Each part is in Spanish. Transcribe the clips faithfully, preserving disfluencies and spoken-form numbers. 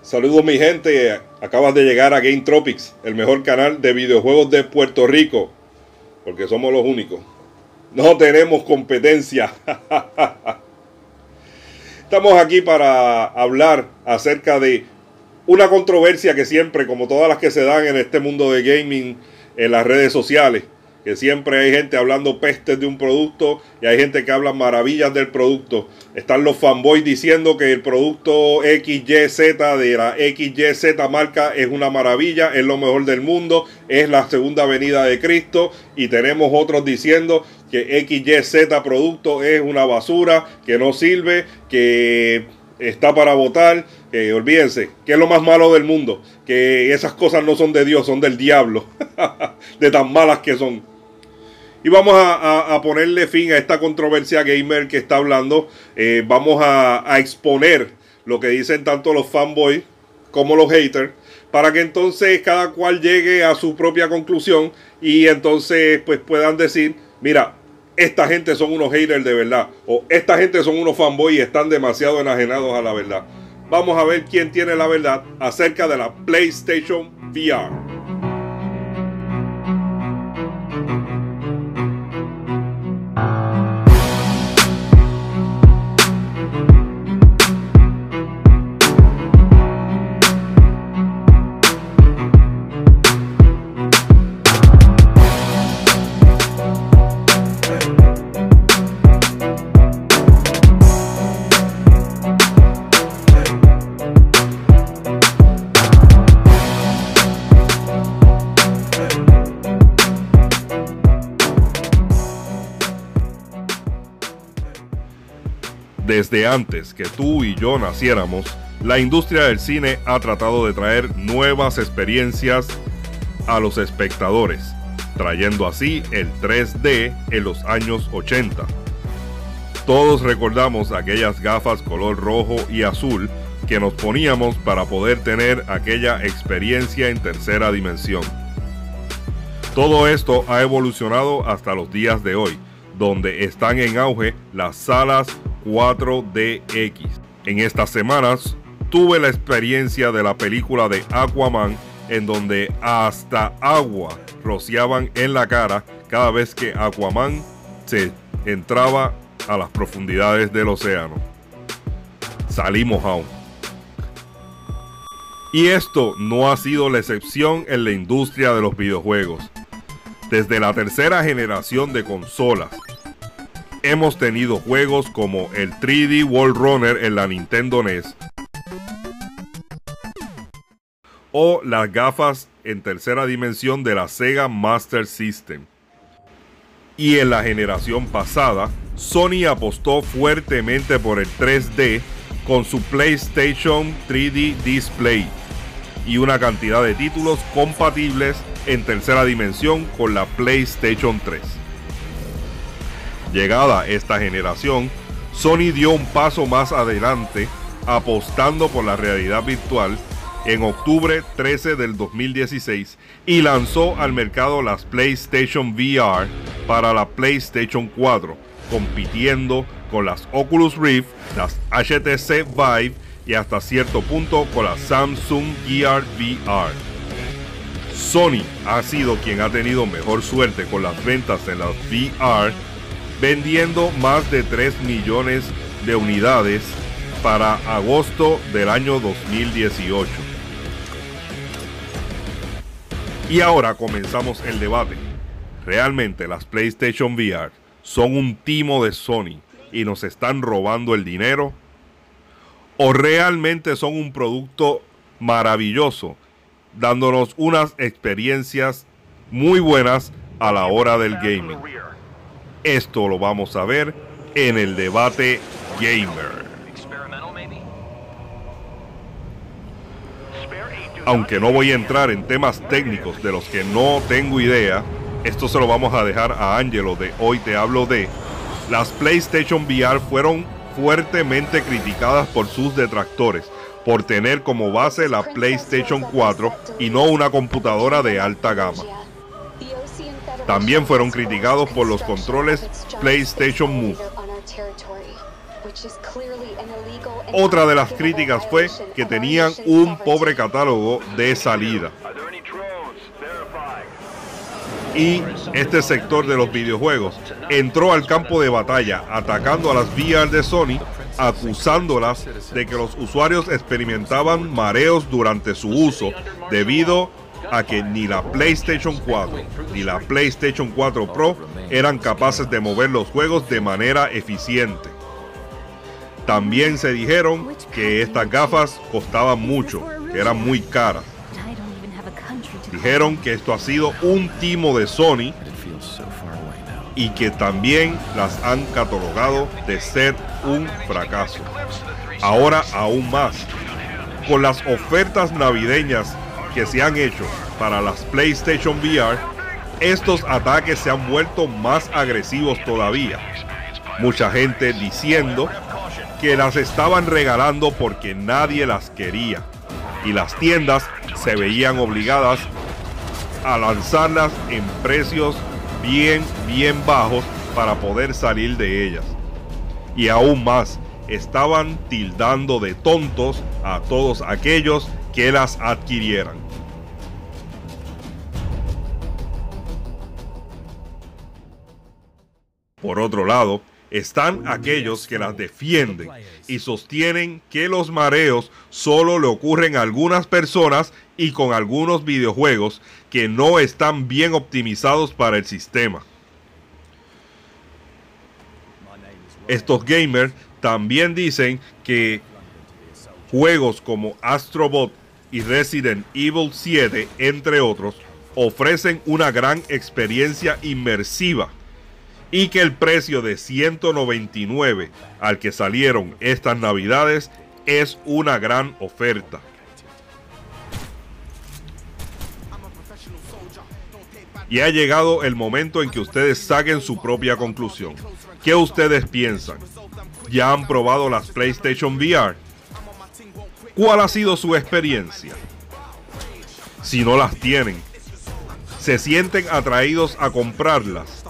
Saludos mi gente, acabas de llegar a Game Tropics, el mejor canal de videojuegos de Puerto Rico, porque somos los únicos. No tenemos competencia. Estamos aquí para hablar acerca de una controversia que siempre, como todas las que se dan en este mundo de gaming, en las redes sociales, que siempre hay gente hablando pestes de un producto y hay gente que habla maravillas del producto. Están los fanboys diciendo que el producto equis ye zeta de la equis ye zeta marca es una maravilla, es lo mejor del mundo, es la segunda venida de Cristo. Y tenemos otros diciendo que equis ye zeta producto es una basura, que no sirve, que está para votar. Que olvídense, que es lo más malo del mundo, que esas cosas no son de Dios, son del diablo, de tan malas que son. Y vamos a, a, a ponerle fin a esta controversia gamer que está hablando. Eh, vamos a, a exponer lo que dicen tanto los fanboys como los haters, para que entonces cada cual llegue a su propia conclusión y entonces pues puedan decir, mira, esta gente son unos haters de verdad, o esta gente son unos fanboys y están demasiado enajenados a la verdad. Vamos a ver quién tiene la verdad acerca de la PlayStation V R. Desde antes que tú y yo naciéramos, la industria del cine ha tratado de traer nuevas experiencias a los espectadores, trayendo así el tres D en los años ochenta. Todos recordamos aquellas gafas color rojo y azul que nos poníamos para poder tener aquella experiencia en tercera dimensión. Todo esto ha evolucionado hasta los días de hoy, donde están en auge las salas cuatro D X. En estas semanas tuve la experiencia de la película de Aquaman, en donde hasta agua rociaban en la cara cada vez que Aquaman se entraba a las profundidades del océano. Salí mojado. Y esto no ha sido la excepción en la industria de los videojuegos. Desde la tercera generación de consolas, hemos tenido juegos como el tres D World Runner en la Nintendo N E S o las gafas en tercera dimensión de la Sega Master System. Y en la generación pasada, Sony apostó fuertemente por el tres D con su PlayStation tres D Display y una cantidad de títulos compatibles en tercera dimensión con la PlayStation tres. Llegada esta generación, Sony dio un paso más adelante apostando por la realidad virtual en octubre trece del dos mil dieciséis y lanzó al mercado las PlayStation V R para la PlayStation cuatro, compitiendo con las Oculus Rift, las H T C Vive y hasta cierto punto con la Samsung Gear V R. Sony ha sido quien ha tenido mejor suerte con las ventas en las V R, vendiendo más de tres millones de unidades para agosto del año dos mil dieciocho. Y ahora comenzamos el debate. ¿Realmente las PlayStation V R son un timo de Sony y nos están robando el dinero? ¿O realmente son un producto maravilloso, dándonos unas experiencias muy buenas a la hora del gaming? Esto lo vamos a ver en el debate gamer. Aunque no voy a entrar en temas técnicos de los que no tengo idea, esto se lo vamos a dejar a Angelo de Hoy Te Hablo De. Las PlayStation V R fueron fuertemente criticadas por sus detractores por tener como base la PlayStation cuatro y no una computadora de alta gama. También fueron criticados por los controles PlayStation Move. Otra de las críticas fue que tenían un pobre catálogo de salida. Y este sector de los videojuegos entró al campo de batalla atacando a las V R de Sony, acusándolas de que los usuarios experimentaban mareos durante su uso debido a que ni la PlayStation cuatro ni la PlayStation cuatro Pro eran capaces de mover los juegos de manera eficiente. También se dijeron que estas gafas costaban mucho, que eran muy caras. Dijeron que esto ha sido un timo de Sony y que también las han catalogado de ser un fracaso. Ahora aún más, con las ofertas navideñas que se han hecho para las PlayStation V R, estos ataques se han vuelto más agresivos todavía. Mucha gente diciendo que las estaban regalando porque nadie las quería y las tiendas se veían obligadas a lanzarlas en precios bien, bien bajos para poder salir de ellas. Y aún más, estaban tildando de tontos a todos aquellos que las adquirieran. Por otro lado, están aquellos que las defienden y sostienen que los mareos solo le ocurren a algunas personas y con algunos videojuegos que no están bien optimizados para el sistema. Estos gamers también dicen que juegos como Astro Bot y Resident Evil siete, entre otros, ofrecen una gran experiencia inmersiva y que el precio de ciento noventa y nueve al que salieron estas navidades es una gran oferta. Y ha llegado el momento en que ustedes saquen su propia conclusión. ¿Qué ustedes piensan? ¿Ya han probado las PlayStation V R? ¿Cuál ha sido su experiencia? Si no las tienen, ¿se sienten atraídos a comprarlas?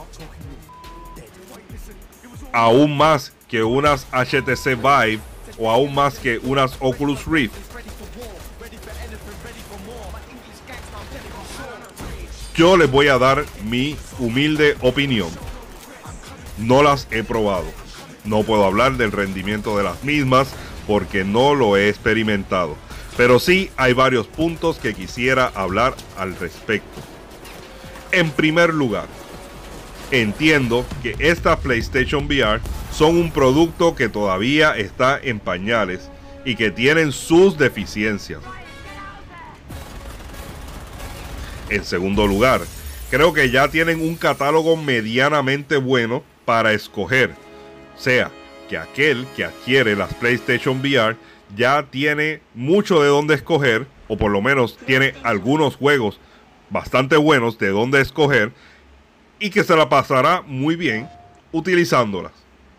Aún más que unas H T C Vive o aún más que unas Oculus Rift. Yo les voy a dar mi humilde opinión. No las he probado. No puedo hablar del rendimiento de las mismas porque no lo he experimentado. Pero sí hay varios puntos que quisiera hablar al respecto. En primer lugar, entiendo que esta PlayStation V R son un producto que todavía está en pañales y que tienen sus deficiencias. En segundo lugar, creo que ya tienen un catálogo medianamente bueno para escoger. O sea, que aquel que adquiere las PlayStation V R ya tiene mucho de dónde escoger, o por lo menos tiene algunos juegos bastante buenos de dónde escoger, y que se la pasará muy bien utilizándolas.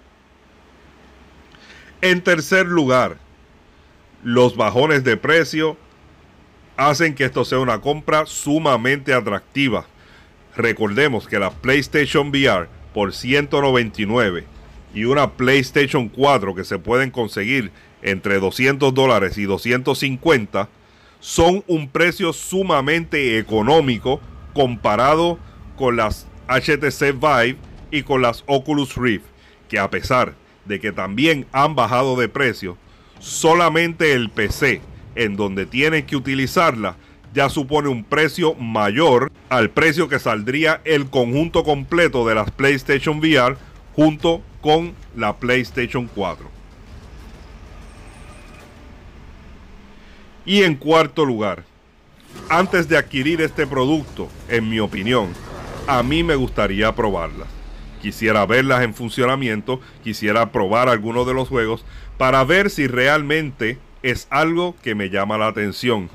En tercer lugar, los bajones de precio hacen que esto sea una compra sumamente atractiva. Recordemos que la PlayStation V R por ciento noventa y nueve y una PlayStation cuatro que se pueden conseguir entre doscientos dólares y doscientos cincuenta son un precio sumamente económico comparado con las H T C Vive y con las Oculus Rift, que a pesar de que también han bajado de precio, solamente el P C en donde tienen que utilizarla ya supone un precio mayor al precio que saldría el conjunto completo de las PlayStation V R junto con la PlayStation cuatro. Y en cuarto lugar, antes de adquirir este producto, en mi opinión, a mí me gustaría probarlas. Quisiera verlas en funcionamiento, quisiera probar algunos de los juegos para ver si realmente es algo que me llama la atención.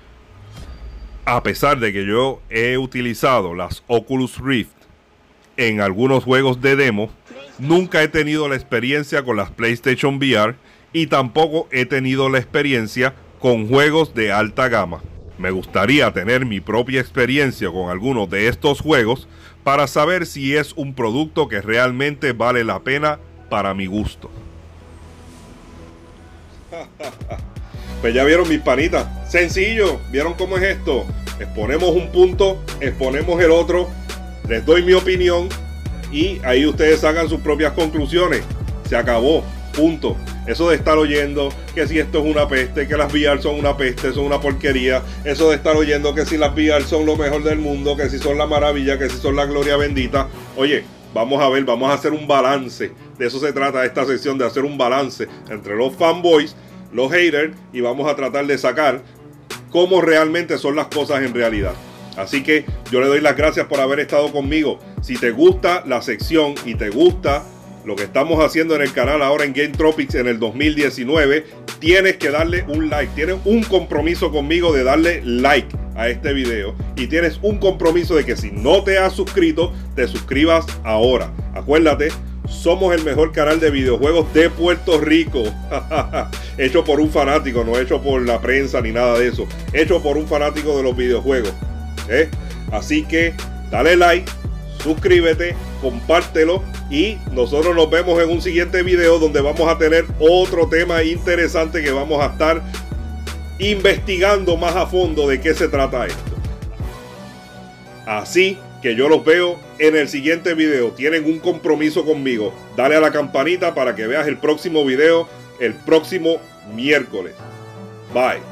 A pesar de que yo he utilizado las Oculus Rift en algunos juegos de demo, nunca he tenido la experiencia con las PlayStation V R y tampoco he tenido la experiencia con juegos de alta gama. Me gustaría tener mi propia experiencia con algunos de estos juegos para saber si es un producto que realmente vale la pena para mi gusto. Pues ya vieron, mis panitas, sencillo. ¿Vieron cómo es esto? Exponemos un punto, exponemos el otro, les doy mi opinión y ahí ustedes sacan sus propias conclusiones. Se acabó, punto. Eso de estar oyendo que si esto es una peste, que las V R son una peste, son una porquería. Eso de estar oyendo que si las V R son lo mejor del mundo, que si son la maravilla, que si son la gloria bendita. Oye, vamos a ver, vamos a hacer un balance. De eso se trata esta sección, de hacer un balance entre los fanboys, los haters, y vamos a tratar de sacar cómo realmente son las cosas en realidad. Así que yo le doy las gracias por haber estado conmigo. Si te gusta la sección y te gusta lo que estamos haciendo en el canal ahora en Game Tropics en el dos mil diecinueve, tienes que darle un like. Tienes un compromiso conmigo de darle like a este video. Y tienes un compromiso de que si no te has suscrito, te suscribas ahora. Acuérdate, somos el mejor canal de videojuegos de Puerto Rico. Hecho por un fanático, no hecho por la prensa ni nada de eso. Hecho por un fanático de los videojuegos. ¿Eh? Así que dale like, suscríbete, compártelo y nosotros nos vemos en un siguiente video donde vamos a tener otro tema interesante que vamos a estar investigando más a fondo de qué se trata esto. Así que yo los veo en el siguiente video. Tienen un compromiso conmigo. Dale a la campanita para que veas el próximo video el próximo miércoles. Bye.